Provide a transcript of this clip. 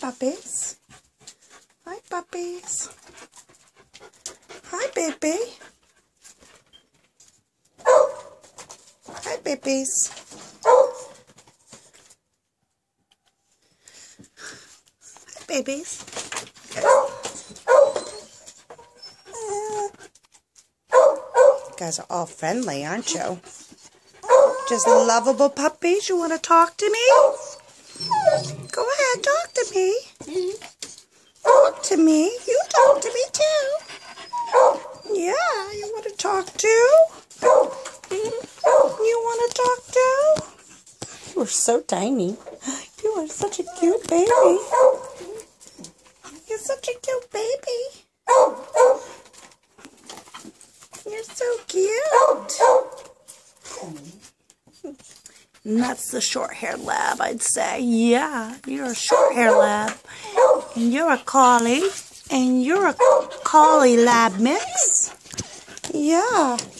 puppies. Hi, puppies. Hi, baby. Hi, babies. Hi, babies. You guys are all friendly, aren't you? Just lovable puppies. You want to talk to me? Go ahead, talk to me. Talk to me. You talk to me too. Yeah, you want to talk too? You want to talk too? You are so tiny. You are such a cute baby. You're such a cute baby. You're so cute. And that's the short-haired lab, I'd say. Yeah, you're a short-haired lab. And you're a collie. And you're a collie lab mix. Yeah.